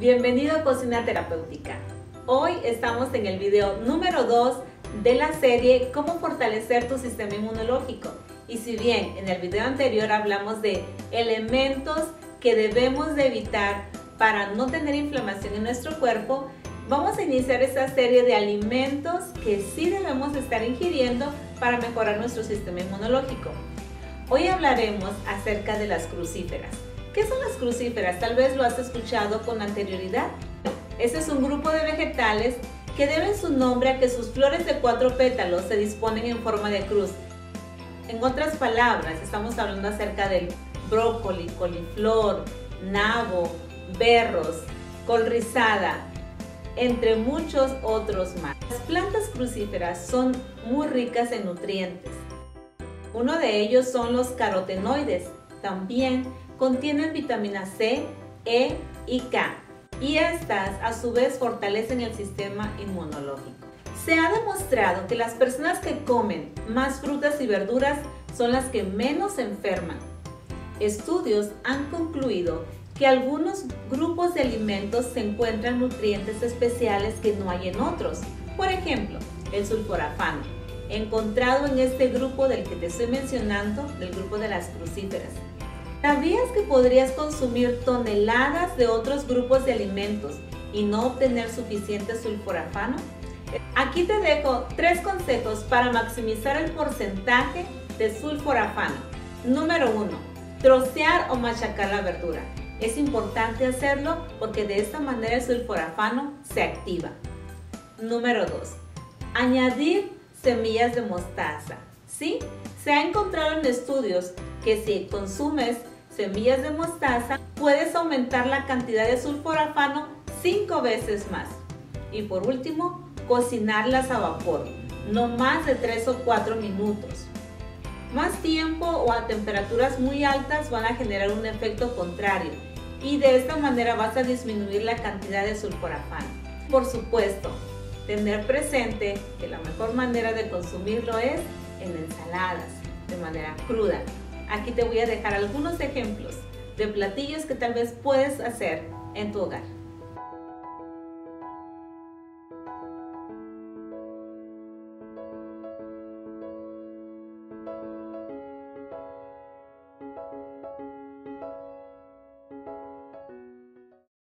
Bienvenido a Cocina Terapéutica. Hoy estamos en el video número 2 de la serie Cómo fortalecer tu sistema inmunológico. Y si bien en el video anterior hablamos de elementos que debemos de evitar para no tener inflamación en nuestro cuerpo, vamos a iniciar esta serie de alimentos que sí debemos estar ingiriendo para mejorar nuestro sistema inmunológico. Hoy hablaremos acerca de las crucíferas. ¿Qué son las crucíferas? Tal vez lo has escuchado con anterioridad. Este es un grupo de vegetales que deben su nombre a que sus flores de 4 pétalos se disponen en forma de cruz. En otras palabras, estamos hablando acerca del brócoli, coliflor, nabo, berros, col rizada, entre muchos otros más. Las plantas crucíferas son muy ricas en nutrientes. Uno de ellos son los carotenoides. También contienen vitamina C, E y K. Y estas a su vez fortalecen el sistema inmunológico. Se ha demostrado que las personas que comen más frutas y verduras son las que menos se enferman. Estudios han concluido que algunos grupos de alimentos se encuentran nutrientes especiales que no hay en otros. Por ejemplo, el sulforafano, encontrado en este grupo del que te estoy mencionando, del grupo de las crucíferas. ¿Sabías que podrías consumir toneladas de otros grupos de alimentos y no obtener suficiente sulforafano? Aquí te dejo 3 consejos para maximizar el porcentaje de sulforafano. Número 1. Trocear o machacar la verdura. Es importante hacerlo porque de esta manera el sulforafano se activa. Número 2. Añadir semillas de mostaza. ¿Sí? Se ha encontrado en estudios que si consumes semillas de mostaza, puedes aumentar la cantidad de sulforafano 5 veces más. Y por último, cocinarlas a vapor, no más de 3 o 4 minutos. Más tiempo o a temperaturas muy altas van a generar un efecto contrario y de esta manera vas a disminuir la cantidad de sulforafano. Por supuesto, tener presente que la mejor manera de consumirlo es en ensaladas, de manera cruda. Aquí te voy a dejar algunos ejemplos de platillos que tal vez puedes hacer en tu hogar.